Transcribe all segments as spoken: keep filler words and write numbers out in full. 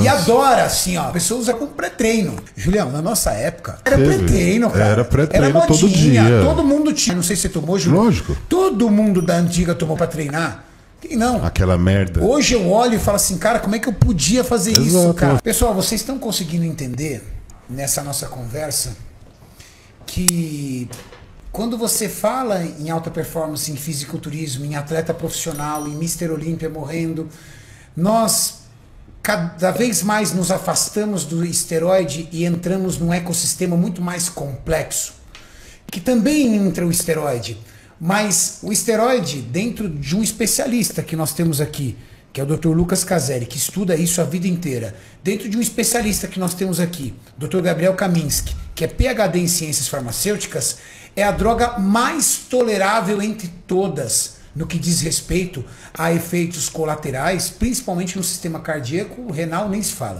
E adora, assim, ó. A pessoa usa como pré-treino. Julião, na nossa época, era pré-treino, cara. Era pré-treino todo dia. Todo mundo tinha. Não sei se você tomou, Julião. Lógico. Todo mundo da antiga tomou pra treinar. Quem não? Aquela merda. Hoje eu olho e falo assim, cara, como é que eu podia fazer Exato. isso, cara? Pessoal, vocês estão conseguindo entender nessa nossa conversa que quando você fala em alta performance, em fisiculturismo, em atleta profissional, em mister Olímpia morrendo, nós cada vez mais nos afastamos do esteroide e entramos num ecossistema muito mais complexo, que também entra o esteroide. Mas o esteroide, dentro de um especialista que nós temos aqui, que é o doutor Lucas Caseri, que estuda isso a vida inteira, dentro de um especialista que nós temos aqui, doutor Gabriel Kaminski, que é P H D em ciências farmacêuticas, é a droga mais tolerável entre todas, no que diz respeito a efeitos colaterais, principalmente no sistema cardíaco, o renal nem se fala.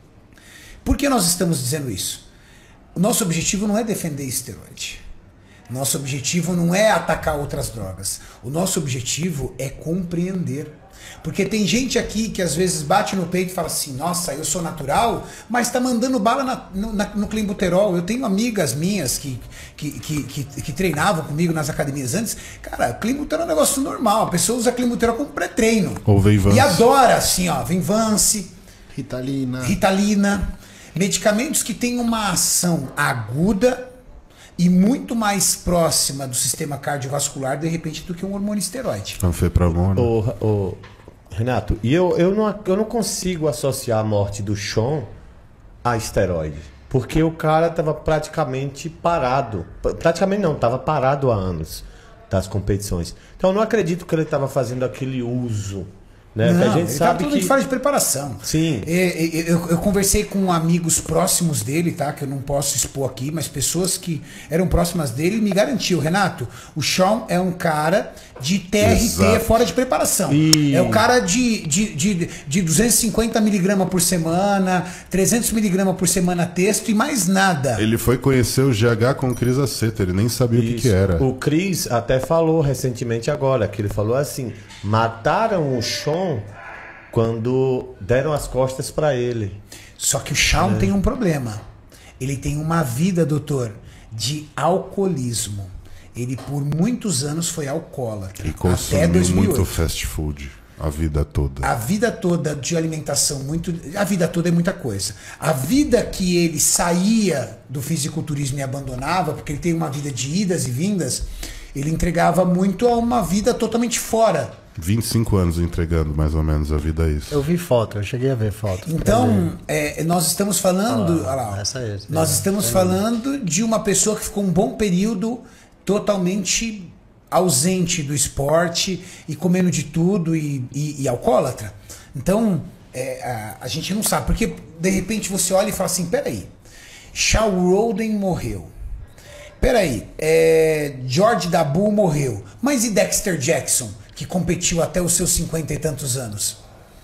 Por que nós estamos dizendo isso? O nosso objetivo não é defender esteroide. Nosso objetivo não é atacar outras drogas. O nosso objetivo é compreender. Porque tem gente aqui que às vezes bate no peito e fala assim, nossa, eu sou natural, mas tá mandando bala na, no, na, no clenbuterol. Eu tenho amigas minhas que, que, que, que, que treinavam comigo nas academias antes. Cara, clenbuterol é um negócio normal. A pessoa usa clenbuterol como pré-treino. Ou Venvance. E adora, assim, ó, Venvance, Ritalina. Ritalina. Medicamentos que têm uma ação aguda e muito mais próxima do sistema cardiovascular, de repente, do que um hormônio esteroide. Anfepramona. Ô, ô, Renato, e eu, eu, não, eu não consigo associar a morte do Sean a esteroide. Porque o cara estava praticamente parado. Praticamente não, estava parado há anos das competições. Então eu não acredito que ele estava fazendo aquele uso. Né? Não, que a gente ele sabe tá tudo que de fora de preparação. Sim. É, é, eu, eu conversei com amigos próximos dele, tá? Que eu não posso expor aqui, mas pessoas que eram próximas dele me garantiu, Renato, o Sean é um cara de T R T. Exato. Fora de preparação. E... É o cara de, de, de, de duzentos e cinquenta miligramas por semana, trezentos miligramas por semana texto e mais nada. Ele foi conhecer o G H com o Cris Aceto, ele nem sabia o que, que era. O Cris até falou recentemente agora, que ele falou assim, mataram o Sean quando deram as costas para ele. Só que o Sean é. tem um problema. Ele tem uma vida, doutor, de alcoolismo. Ele por muitos anos foi alcoólatra. E consumiu até dois mil e oito. muito fast food a vida toda. A vida toda de alimentação, muito, a vida toda é muita coisa. A vida que ele saía do fisiculturismo e abandonava, porque ele tem uma vida de idas e vindas, ele entregava muito a uma vida totalmente fora. vinte e cinco anos entregando mais ou menos a vida a isso. Eu vi foto, eu cheguei a ver foto. Então, é, nós estamos falando, Ah, olha lá, essa é, nós é, estamos é, falando de uma pessoa que ficou um bom período totalmente ausente do esporte e comendo de tudo e, e, e alcoólatra. Então, é, a, a gente não sabe, porque de repente você olha e fala assim, peraí, Shaw Roden morreu. Peraí, é, George Dabu morreu. Mas e Dexter Jackson, que competiu até os seus cinquenta e tantos anos?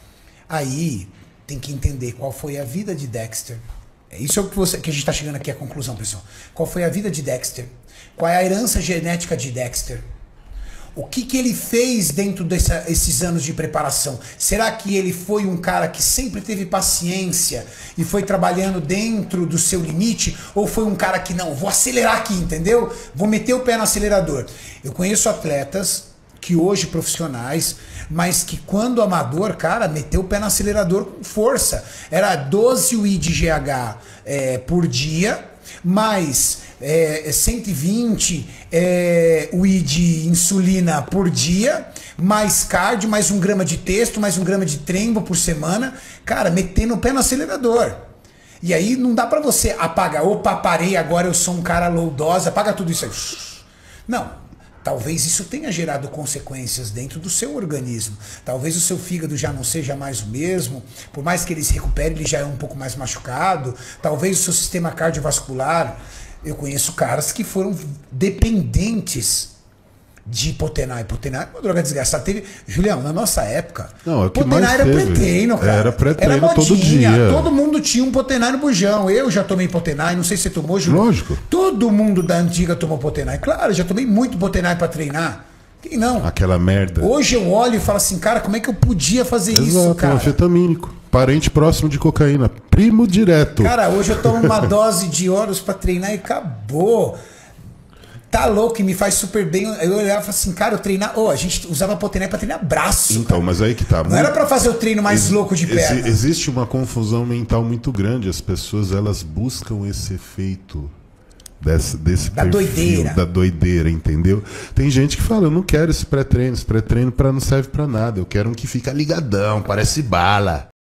Aí tem que entender qual foi a vida de Dexter. É isso que, você, que a gente está chegando aqui à conclusão, pessoal. Qual foi a vida de Dexter? Qual é a herança genética de Dexter? O que, que ele fez dentro desses anos de preparação? Será que ele foi um cara que sempre teve paciência e foi trabalhando dentro do seu limite? Ou foi um cara que, não, vou acelerar aqui, entendeu? Vou meter o pé no acelerador. Eu conheço atletas que hoje profissionais, mas que quando amador, cara, meteu o pé no acelerador com força. Era doze U I de G H é, por dia, mais é, cento e vinte é, U I de insulina por dia, mais cardio, mais um grama de texto, mais um grama de trembo por semana, cara, metendo o pé no acelerador. E aí não dá pra você apagar, opa, parei, agora eu sou um cara low dose, apaga tudo isso aí. Não. Talvez isso tenha gerado consequências dentro do seu organismo. Talvez o seu fígado já não seja mais o mesmo. Por mais que ele se recupere, ele já é um pouco mais machucado. Talvez o seu sistema cardiovascular... Eu conheço caras que foram dependentes de Potenai. Potenai é uma droga desgastada. Teve... Julião, na nossa época, não, é o que Potenai mais era teve. pré-treino, cara. Era pré-treino era todo dia. Todo mundo tinha um Potenai no bujão. Eu já tomei Potenai, não sei se você tomou, Julião. Lógico. Todo mundo da antiga tomou Potenai. Claro, já tomei muito Potenai pra treinar. Quem não? Aquela merda. Hoje eu olho e falo assim, cara, como é que eu podia fazer Exato, isso, cara? um anfetamínico. parente próximo de cocaína. Primo direto. Cara, hoje eu tomo uma dose de Horus pra treinar e acabou. Tá louco, e me faz super bem. Eu olhava e falava assim, cara, eu treinar. Oh, a gente usava Potené pra treinar braço. Então, cara. mas aí que tá. Não era pra fazer o treino mais Ex louco de perna. Exi existe uma confusão mental muito grande. As pessoas, elas buscam esse efeito desse, desse Da perfil, doideira. da doideira, entendeu? Tem gente que fala, eu não quero esse pré-treino. Esse pré-treino pra não serve pra nada. Eu quero um que fica ligadão, parece bala.